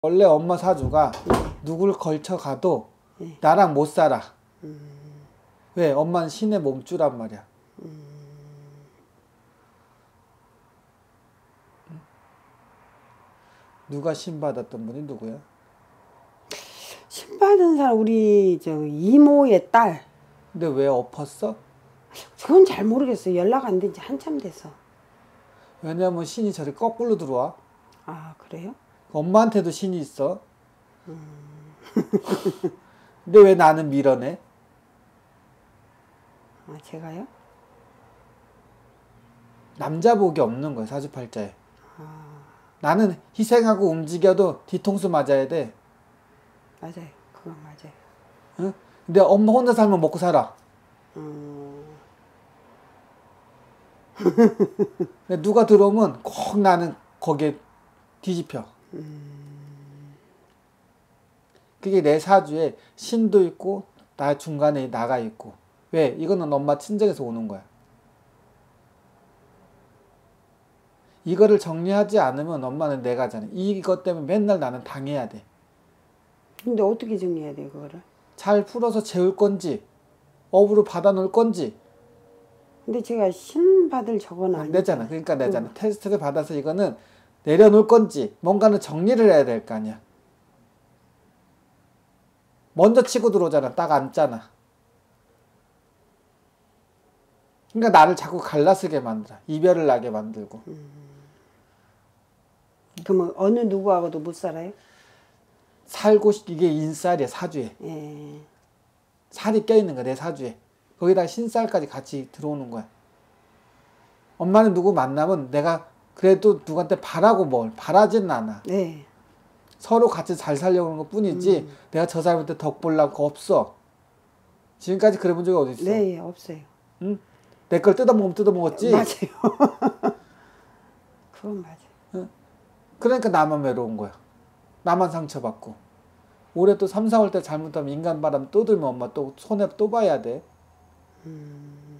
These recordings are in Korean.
원래 엄마 사주가 누굴 걸쳐가도 나랑 못 살아. 왜? 엄마는 신의 몸주란 말이야. 누가 신 받았던 분이 누구야? 신 받은 사람 우리 저 이모의 딸. 근데 왜 엎었어? 그건 잘 모르겠어요. 연락 안 된 지 한참 돼서. 왜냐면 신이 저리 거꾸로 들어와. 아 그래요? 엄마한테도 신이 있어. 근데 왜 나는 밀어내? 아 제가요? 남자 복이 없는 거야, 사주팔자에. 나는 희생하고 움직여도 뒤통수 맞아야 돼. 맞아요. 그건 맞아요. 응? 근데 엄마 혼자 살면 먹고 살아. 근데 누가 들어오면 꼭 나는 거기에 뒤집혀. 그게 내 사주에 신도 있고 나 중간에 나가 있고. 왜? 이거는 엄마 친정에서 오는 거야. 이거를 정리하지 않으면 엄마는 내가잖아. 이것 때문에 맨날 나는 당해야 돼. 근데 어떻게 정리해야 돼요 그거를? 잘 풀어서 재울 건지 업으로 받아놓을 건지. 근데 제가 신 받을 저건 아니에요. 내잖아. 그러니까 내잖아. 테스트를 받아서 이거는 내려놓을 건지 뭔가는 정리를 해야 될 거 아니야. 먼저 치고 들어오잖아. 딱 앉잖아. 그러니까 나를 자꾸 갈라쓰게 만들어. 이별을 나게 만들고. 그러면 어느 누구하고도 못 살아요? 살고 이게 인살이야. 사주에. 예. 살이 껴있는 거야. 내 사주에. 거기다가 신살까지 같이 들어오는 거야. 엄마는 누구 만나면 내가 그래도 누구한테 바라고 뭘 바라지는 않아. 네. 서로 같이 잘 살려고 하는 것 뿐이지 내가 저 사람한테 덕 보려고 없어. 지금까지 그래 본 적이 어디 있어? 네, 없어요. 응? 내 걸 뜯어먹으면 뜯어먹었지? 맞아요. 그건 맞아요. 응? 그러니까 나만 외로운 거야. 나만 상처받고. 올해 또 3, 4월 때 잘못하면 인간 바람 또 들면 엄마 또 손해 또 봐야 돼. 응?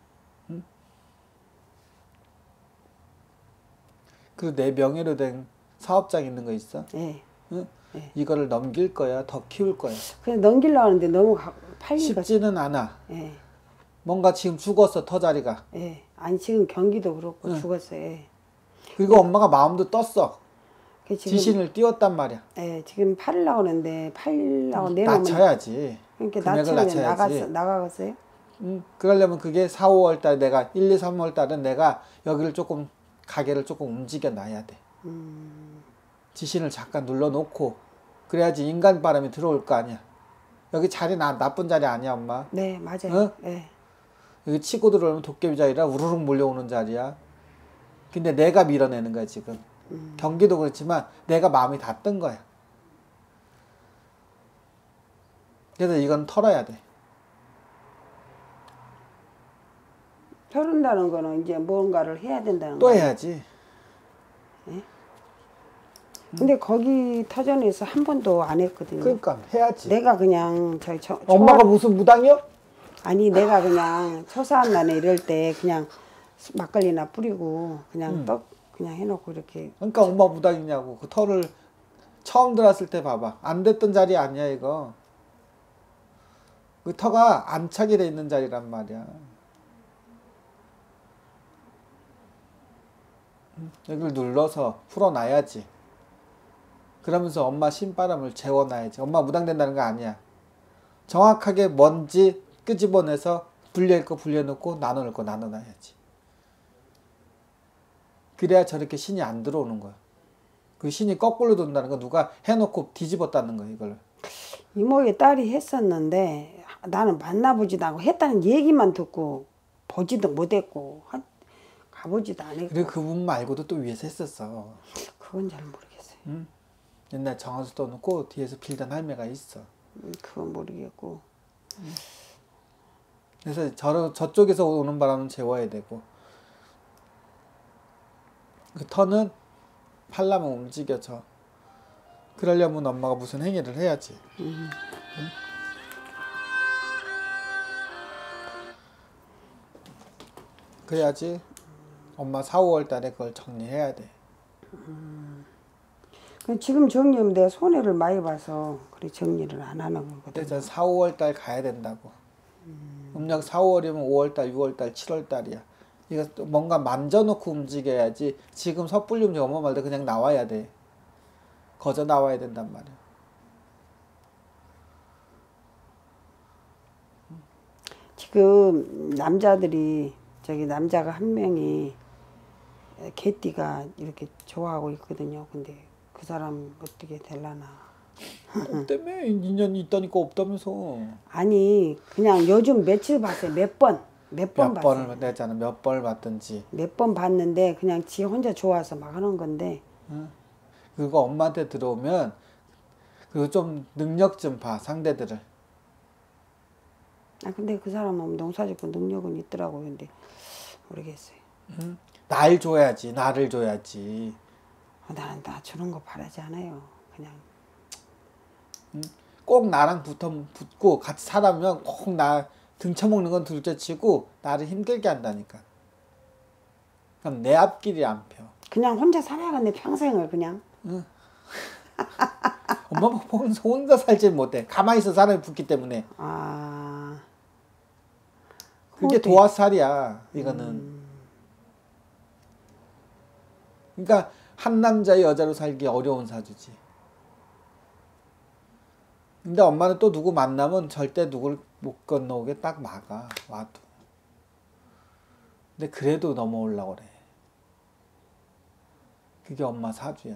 그리고 내 명예로 된 사업장 있는 거 있어? 네. 응? 네. 이거를 넘길 거야? 더 키울 거야? 그냥 넘기려고 하는데 너무 팔리가 쉽지는 않아. 예. 뭔가 지금 죽었어, 터자리가. 예. 아니 지금 경기도 그렇고 죽었어요. 예. 그리고 엄마가 마음도 떴어. 그 지금, 지신을 띄웠단 말이야. 예. 지금 팔려고 하는데 팔려고 내놓으면 낮춰야지. 그러니까 금액을 낮춰야지. 나가갔어요? 그러려면 그게 4, 5월 달 내가 1, 2, 3월 달은 내가 여기를 조금 가게를 조금 움직여 놔야 돼. 지신을 잠깐 눌러놓고 그래야지 인간 바람이 들어올 거 아니야. 여기 자리 나쁜 자리 아니야, 엄마. 네, 맞아요. 응? 예. 여기 치고 들어오면 도깨비 자리라 우르륵 몰려오는 자리야. 근데 내가 밀어내는 거야, 지금. 경기도 그렇지만 내가 마음이 다 뜬 거야. 그래서 이건 털어야 돼. 털은다는 거는 이제 뭔가를 해야 된다는 또 거예요. 해야지. 예? 근데 거기 터전에서 한 번도 안 했거든요. 그러니까 해야지. 내가 그냥 엄마가 무슨 무당이요? 아니 내가 그냥 초사한 날에 이럴 때 그냥 막걸리나 뿌리고 그냥 떡 그냥 해놓고 이렇게. 그러니까 엄마 무당이냐고. 그 털을 처음 들어왔을 때 봐봐. 안 됐던 자리 아니야 이거. 그 터가 안착이 돼 있는 자리란 말이야. 여기를 눌러서 풀어놔야지. 그러면서 엄마 신바람을 재워놔야지. 엄마 무당된다는 거 아니야. 정확하게 뭔지 끄집어내서 분리할 거 분리해놓고 나눠놓을 거 나눠놔야지. 그래야 저렇게 신이 안 들어오는 거야. 그 신이 거꾸로 돈다는 거 누가 해놓고 뒤집었다는 거야 이걸. 이모의 딸이 했었는데 나는 만나보지도 않고 했다는 얘기만 듣고 보지도 못했고 가보지도 않았고. 그리고 그분 말고도 또 위에서 했었어. 그건 잘 모르겠어요. 응? 옛날 정화수 떠놓고 뒤에서 빌던 할매가 있어. 그건 모르겠고. 그래서 저쪽에서 오는 바람은 재워야 되고 그 터는 팔라면 움직여져. 그러려면 엄마가 무슨 행위를 해야지. 응? 그래야지 엄마 4, 5월 달에 그걸 정리해야 돼. 지금 정리하면 내가 손해를 많이 봐서 그래 정리를 안 하는 거거든. 그래서 4, 5월 달 가야 된다고. 음력 4, 5월이면 5월 달, 6월 달, 7월 달이야. 이거 뭔가 만져놓고 움직여야지. 지금 섣불리 움직여 엄마 말대 그냥 나와야 돼. 거저 나와야 된단 말이야. 지금 남자들이 저기 남자가 한 명이 개띠가 이렇게 좋아하고 있거든요. 근데 그 사람 어떻게 될라나. 때문에 인연이 있다니까 없다면서. 아니 그냥 요즘 며칠 봤어요. 몇 번 몇 봤어요. 번을 내잖아. 몇 번을 봤든지. 몇 번 봤는데 그냥 지 혼자 좋아서 막 하는 건데. 응? 그거 엄마한테 들어오면 그리고 좀 능력 좀 봐. 상대들을. 아 근데 그 사람은 농사짓고 능력은 있더라고요. 근데 모르겠어요. 응? 날 줘야지. 나를 줘야지. 나는 나 저런 거 바라지 않아요. 그냥 응? 꼭 나랑 붙고 같이 살아면 꼭 나 등쳐먹는 건 둘째치고 나를 힘들게 한다니까. 그럼 내 앞길이 안 펴. 그냥 혼자 살아야겠네 평생을 그냥. 응. 엄마 혼자 살지 못해. 가만히 있어 사람이 붙기 때문에. 아 그게 도화살이야. 이거는. 그러니까 한 남자 여자로 살기 어려운 사주지. 근데 엄마는 또 누구 만나면 절대 누굴 못 건너오게 딱 막아. 와도. 근데 그래도 넘어오려고 그래. 그게 엄마 사주야.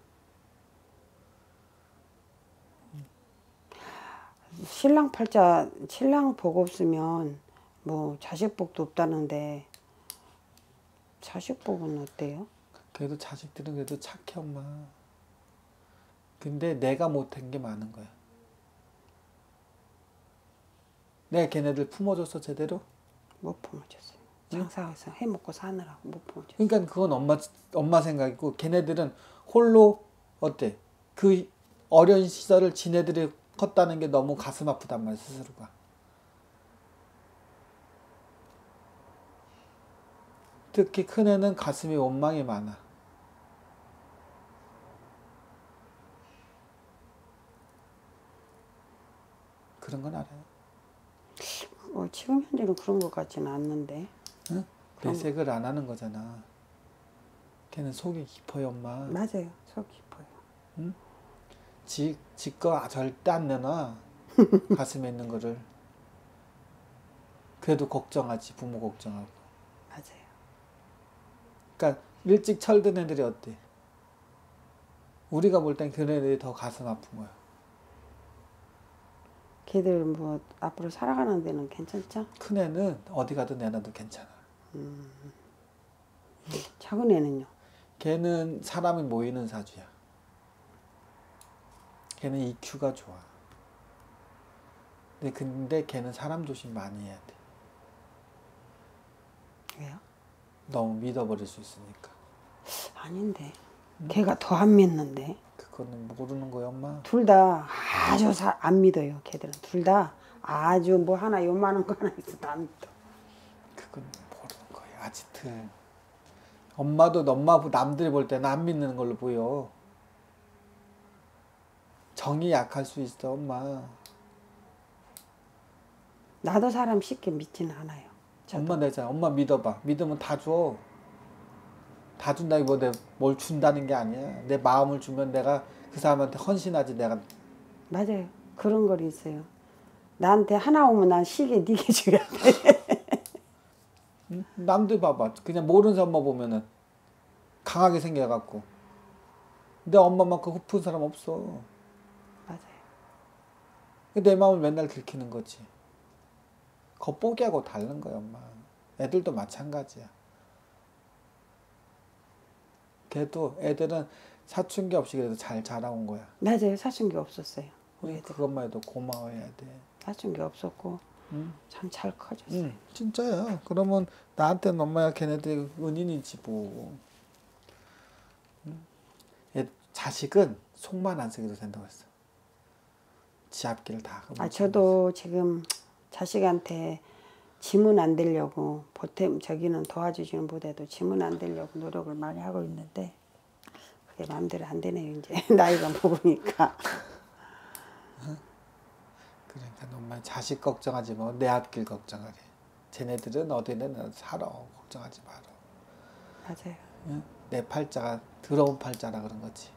신랑 팔자 신랑 복 없으면 뭐 자식 복도 없다는데 자식 복은 어때요? 그래도 자식들은 그래도 착해 엄마. 근데 내가 못한 게 많은 거야. 내가 걔네들 품어줬어 제대로? 못 품어줬어요. 장사해서 해먹고 사느라고 못 품어줬어요. 그러니까 그건 엄마 생각이고 걔네들은 홀로 어때? 그 어려운 시절을 지네들이 컸다는 게 너무 가슴 아프단 말이야 스스로가. 특히 큰애는 가슴이 원망이 많아. 그런 건 알아요. 지금 현재는 그런 것 같지는 않는데. 응? 내색을 안 하는 거잖아. 걔는 속이 깊어요 엄마. 맞아요. 속 깊어요. 응? 지거 절대 안 내놔. 가슴에 있는 거를. 그래도 걱정하지 부모 걱정하고. 맞아요. 그러니까 일찍 철든 애들이 어때? 우리가 볼 땐 그런 애들이 더 가슴 아픈 거야. 걔들 뭐 앞으로 살아가는 데는 괜찮죠? 큰 애는 어디 가든 내놔도 괜찮아. 작은 애는요? 걔는 사람이 모이는 사주야. 걔는 EQ가 좋아. 근데 걔는 사람 조심 많이 해야 돼. 왜요? 너무 믿어버릴 수 있으니까. 아닌데. 걔가 더 안 믿는데. 그거는 모르는 거야 엄마. 둘 다 아주 안 믿어요. 걔들은 둘 다 아주 뭐 하나 요만한 거 하나 있어도 안 믿어. 그건 모르는 거야 아지트. 엄마도 엄마 남들이 볼 때는 안 믿는 걸로 보여. 정이 약할 수 있어 엄마. 나도 사람 쉽게 믿지는 않아요. 엄마 내잖아. 엄마 믿어봐. 믿으면 다 줘. 다 준다기보다 뭘 준다는 게 아니야. 내 마음을 주면 내가 그 사람한테 헌신하지 내가. 맞아요. 그런 거 있어요. 나한테 하나 오면 난 시계 네게 줘야 돼. 응? 남들 봐봐. 그냥 모르는 사람만 보면은 강하게 생겨갖고. 근데 엄마만큼 흡은 사람 없어. 맞아요. 내 마음을 맨날 들키는 거지. 겉보기하고 다른 거야 엄마. 애들도 마찬가지야. 걔도 애들은 사춘기 없이 그래도 잘 자라온 거야. 맞아요. 사춘기 없었어요. 그것만 해도 고마워해야 돼. 사춘기 없었고 참 잘 커졌어요. 진짜야. 그러면 나한테는 엄마야 걔네들 은인이지 뭐. 자식은 속만 안 쓰기도 된다고 했어. 지 앞길을 다. 저도 지금 자식한테 짐은 안 되려고 보탬 저기는 도와주지는 못해도 짐은 안 되려고 노력을 많이 하고 있는데 그게 마음대로 안 되네요. 이제 나이가 먹으니까. 그러니까 엄마 자식 걱정하지 뭐 내 앞길 걱정하게. 쟤네들은 어디는 살아 걱정하지 마라. 맞아요. 응? 내 팔자가 더러운 팔자라 그런 거지.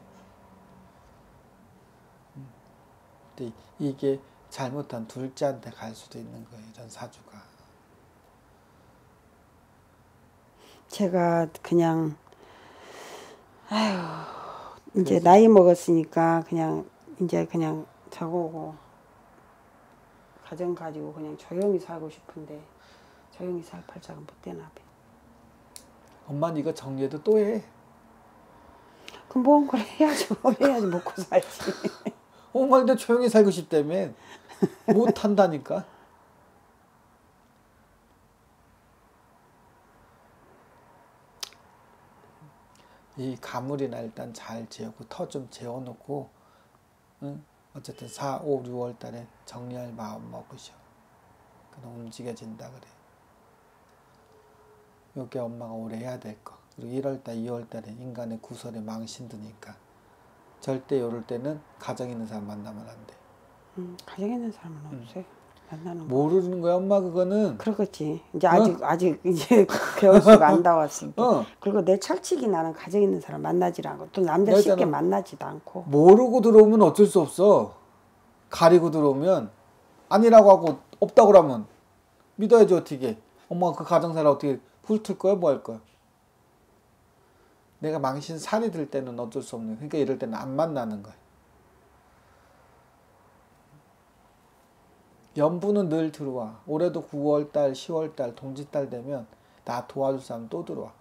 근데 이게 잘못한 둘째한테 갈 수도 있는 거예요. 이런 사주가. 제가 그냥 이제 나이 먹었으니까 그냥 이제 그냥 저거고 가정 가지고 그냥 조용히 살고 싶은데 조용히 살 팔자가 못 되나 봐. 엄마는 이거 정리해도 또 해. 그럼 뭔 걸 해야지 뭘 해야지 먹고 살지. 엄마 근데 조용히 살고 싶다며. 못 한다니까. 이 가물이나 일단 잘 재우고 터 좀 재워놓고 응? 어쨌든 4, 5, 6월 달에 정리할 마음 먹으셔. 그럼 움직여진다 그래. 요게 엄마가 올해 해야 될 거. 그리고 1월 달, 2월 달에 인간의 구설에 망신 드니까 절대 요럴 때는 가정 있는 사람 만나면 안 돼. 가정 있는 사람은 없어요. 만나는 거. 모르는 거야 엄마 그거는. 그렇겠지. 이제 아직 이제 겨울수가 안 나왔으니까. 그리고 내 철칙이 나는 가정 있는 사람 만나지 않고 또 남자 쉽게 만나지도 않고. 모르고 들어오면 어쩔 수 없어. 가리고 들어오면 아니라고 하고 없다고 그러면 믿어야지 어떻게. 엄마가 그 가정사를 어떻게 훑을 거야 뭐 할 거야. 내가 망신 살이 들 때는 어쩔 수 없는. 그러니까 이럴 때는 안 만나는 거야. 연분은 늘 들어와. 올해도 9월달, 10월달, 동짓달 되면 나 도와줄 사람 또 들어와.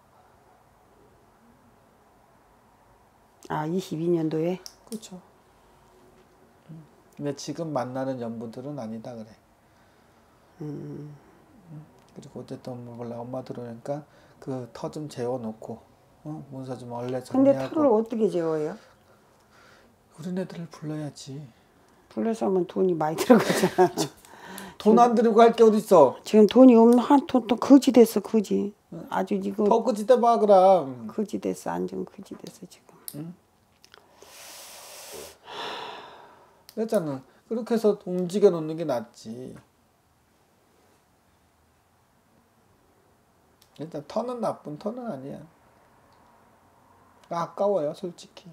아 22년도에? 그렇죠. 근데 지금 만나는 연분들은 아니다 그래. 그리고 어쨌든 몰라 엄마 들어오니까 그 터 좀 재워놓고 문서 좀 원래 정리하고. 근데 터를 어떻게 재워요? 어린애들을 불러야지. 불러서 하면 돈이 많이 들어가잖아. 돈 안 들고 할 게 어딨어. 지금 돈이 없는 한또 거지 됐어 거지. 아주 이거 더 그지대 봐 그럼. 거지 됐어 안전 거지 됐어 지금. 응? 그랬잖아. 그렇게 해서 움직여 놓는 게 낫지. 일단 터는 나쁜 터는 아니야. 아까워요 솔직히.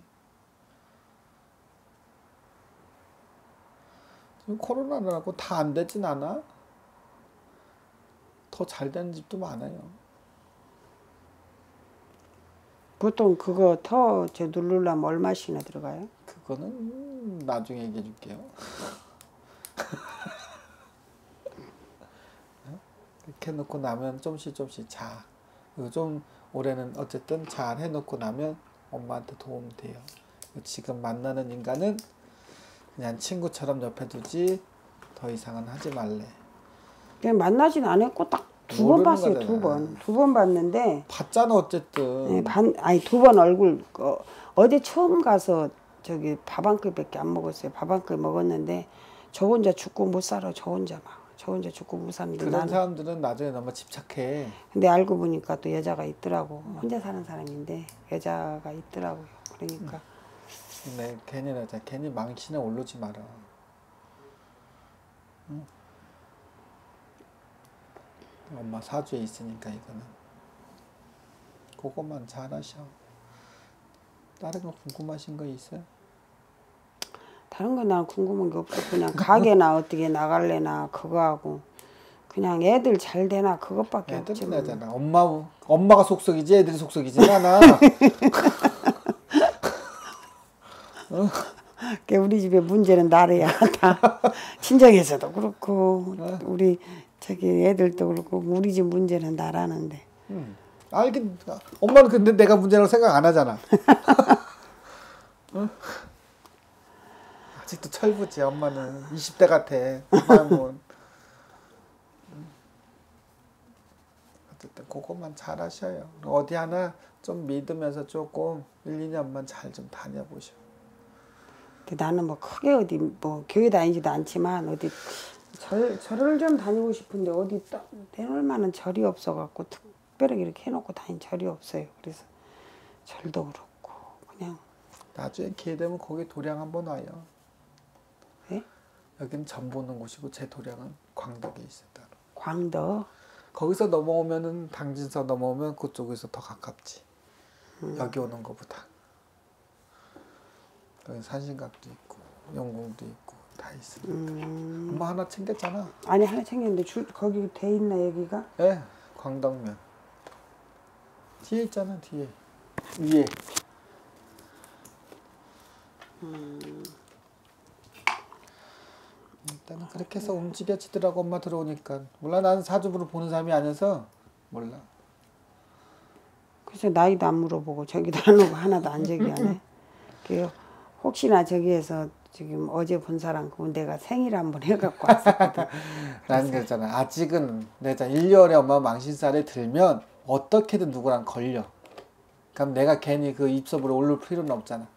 지금 코로나라고 다 안 되진 않아? 더 잘 되는 집도 많아요. 보통 그거 터 누르려면 얼마씩이나 들어가요? 그거는 나중에 얘기해 줄게요. 이렇게 해놓고 나면 좀씩 자. 그리고 좀 올해는 어쨌든 잘 해놓고 나면 엄마한테 도움 돼요. 지금 만나는 인간은 그냥 친구처럼 옆에 두지 더 이상은 하지 말래. 그냥 만나진 않았고 딱 두 번 봤어요. 두 번 봤는데 봤잖아 어쨌든. 네, 아니 2번 얼굴 어제 처음 가서 저기 밥 한 그릇밖에 안 먹었어요. 밥 한 그릇 먹었는데 저 혼자 죽고 못 살아. 저 혼자 죽고 못 사는데 그런 나는. 사람들은 나중에 너무 집착해. 근데 알고 보니까 또 여자가 있더라고. 혼자 사는 사람인데 여자가 있더라고요. 그러니까 네, 괜히 망신에 오르지 마라. 응? 엄마 사주에 있으니까 이거는 그것만 잘하셔. 다른 거 궁금하신 거 있어요? 다른 거 난 궁금한 게 없어. 그냥 가게나 어떻게 나갈래나 그거 하고 그냥 애들 잘 되나 그것밖에 없지. 애들은 애잖아. 엄마가 속썩이지 애들이 속썩이지 않아. 우리 집에 문제는 나래야. 다 친정에서도 그렇고 우리 저기 애들도 그렇고 우리 집 문제는 나라는데. 알긴 엄마는 근데 내가 문제라고 생각 안 하잖아. 응? 아직도 철부지 엄마는 20대 같아. 마음은. 어쨌든 그것만 잘 하셔요. 어디 하나 좀 믿으면서 조금 1, 2년만 잘 좀 다녀보셔. 나는 뭐 크게 어디 뭐 교회 다니지도 않지만 어디 절을 좀 다니고 싶은데 어디 내놓을 만한 절이 없어갖고 특별하게 이렇게 해놓고 다닌 절이 없어요. 그래서 절도 그렇고 그냥. 나중에 기회 되면 거기 도량 한번 와요. 네? 여기는 점 보는 곳이고 제 도량은 광덕에 있어요. 따로. 광덕. 거기서 넘어오면은 당진서 넘어오면 그쪽에서 더 가깝지. 여기 오는 것보다. 여기 산신각도 있고 영궁도 있고 다 있어. 엄마 하나 챙겼잖아. 아니 하나 챙겼는데 거기 돼 있나 여기가? 예, 광덕면. 뒤에 있잖아 뒤에. 위에. 일단은 그렇게 해서 움직여지더라고 엄마 들어오니까. 몰라 나는 사주부를 보는 사람이 아니어서 몰라. 그래서 나이도 안 물어보고 저기도 안 오고 하나도 안 저기 하네. 그 혹시나 저기에서 지금 어제 본 사람 그분 내가 생일 한번 해갖고 왔었거든. 나는 그랬잖아. 아직은 내가 1, 2월에 엄마 망신살에 들면 어떻게든 누구랑 걸려. 그럼 내가 괜히 그 입섭으로 오를 필요는 없잖아.